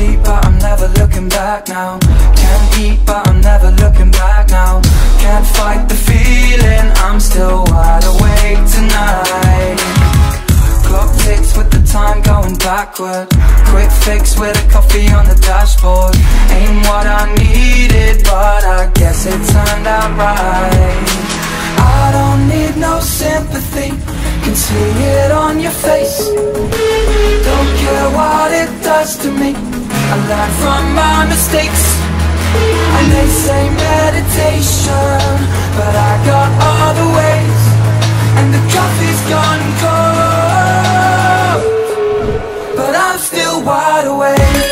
see, but I'm never looking back now. Can't eat, but I'm never looking back now. Can't fight the feeling, I'm still wide awake tonight. Clock ticks with the time going backward. Quick fix with a coffee on the dashboard. Ain't what I needed, but I guess it turned out right. I don't need no sympathy, can see it on your face. Don't care what it does to me, I learn from my mistakes. And they say meditation, but I got other ways. And the coffee's gone cold, but I'm still wide awake.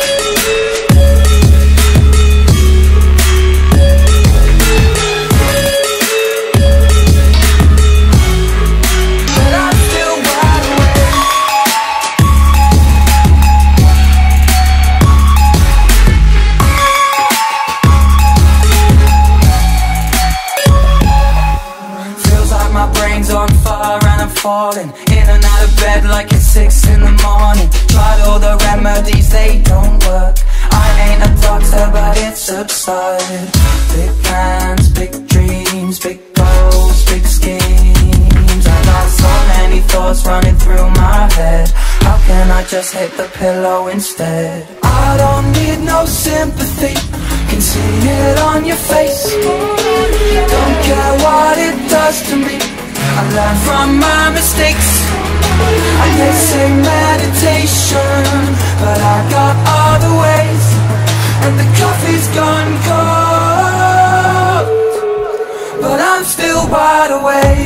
On fire and I'm falling in and out of bed like it's 6 in the morning. Tried all the remedies, they don't work. I ain't a doctor, but it's absurd. Big plans, big dreams, big goals, big schemes. I got so many thoughts running through my head. How can I just hit the pillow instead? I don't need no sympathy, can see it on your face. Don't care what it does to me, I learn from my mistakes. And they say meditation, but I got other ways. And the coffee's gone cold, but I'm still wide awake.